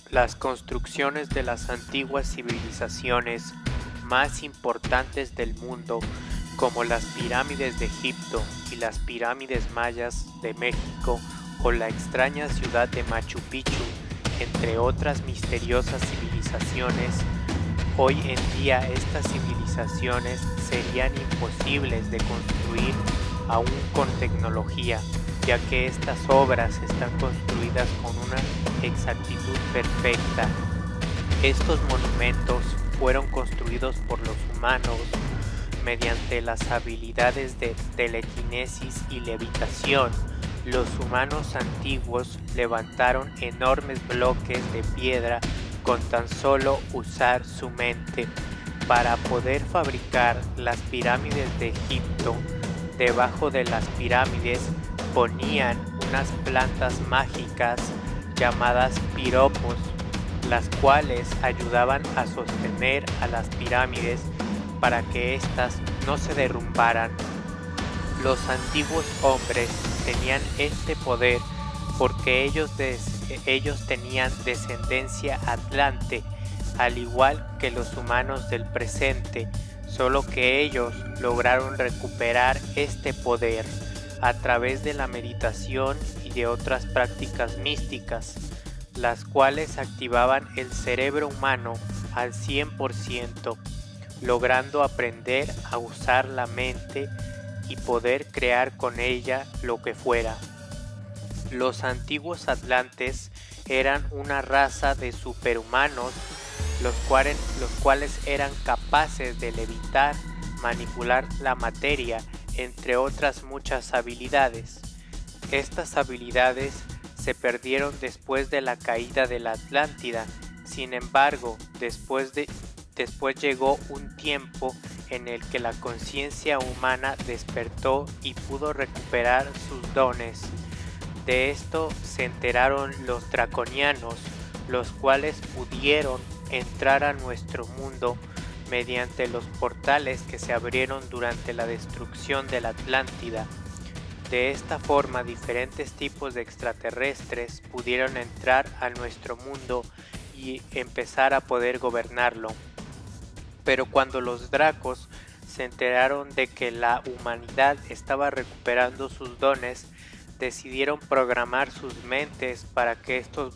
Las construcciones de las antiguas civilizaciones más importantes del mundo, como las pirámides de Egipto y las pirámides mayas de México o la extraña ciudad de Machu Picchu, entre otras misteriosas civilizaciones, hoy en día estas civilizaciones serían imposibles de construir aún con tecnología, ya que estas obras están construidas con una exactitud perfecta. Estos monumentos fueron construidos por los humanos mediante las habilidades de telequinesis y levitación. Los humanos antiguos levantaron enormes bloques de piedra con tan solo usar su mente. Para poder fabricar las pirámides de Egipto, debajo de las pirámides ponían unas plantas mágicas llamadas piropos, las cuales ayudaban a sostener a las pirámides para que éstas no se derrumbaran. Los antiguos hombres tenían este poder porque ellos tenían descendencia atlante, al igual que los humanos del presente, solo que ellos lograron recuperar este poder a través de la meditación y de otras prácticas místicas, las cuales activaban el cerebro humano al 100%, logrando aprender a usar la mente y poder crear con ella lo que fuera. Los antiguos atlantes eran una raza de superhumanos, los cuales eran capaces de levitar, manipular la materia, entre otras muchas habilidades. Estas habilidades se perdieron después de la caída de la Atlántida. Sin embargo, después llegó un tiempo en el que la conciencia humana despertó y pudo recuperar sus dones. De esto se enteraron los draconianos, los cuales pudieron entrar a nuestro mundo mediante los portales que se abrieron durante la destrucción de la Atlántida. De esta forma, diferentes tipos de extraterrestres pudieron entrar a nuestro mundo y empezar a poder gobernarlo. Pero cuando los dracos se enteraron de que la humanidad estaba recuperando sus dones, decidieron programar sus mentes para que estos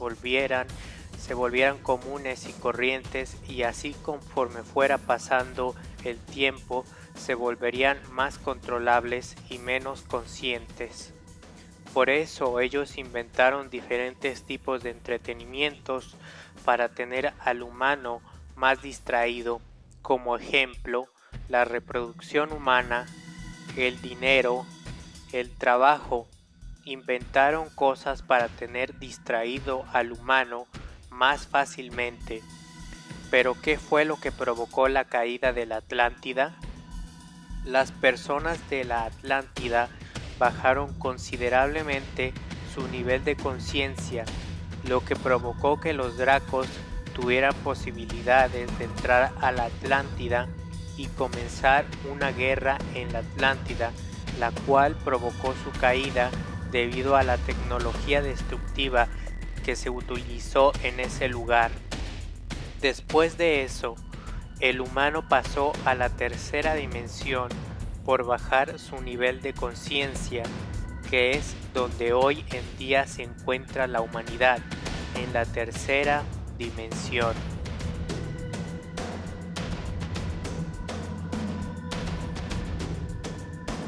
se volvieran comunes y corrientes, y así conforme fuera pasando el tiempo se volverían más controlables y menos conscientes. Por eso ellos inventaron diferentes tipos de entretenimientos para tener al humano más distraído, como ejemplo, la reproducción humana, el dinero, el trabajo. Inventaron cosas para tener distraído al humano más fácilmente. ¿Pero qué fue lo que provocó la caída de la Atlántida? Las personas de la Atlántida bajaron considerablemente su nivel de conciencia, lo que provocó que los dracos tuvieran posibilidades de entrar a la Atlántida y comenzar una guerra en la Atlántida, la cual provocó su caída debido a la tecnología destructiva que se utilizó en ese lugar. Después de eso, el humano pasó a la tercera dimensión por bajar su nivel de conciencia, que es donde hoy en día se encuentra la humanidad, en la tercera dimensión.